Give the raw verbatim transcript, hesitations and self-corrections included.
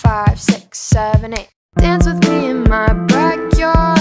five, six, seven, eight. Dance with me in my backyard.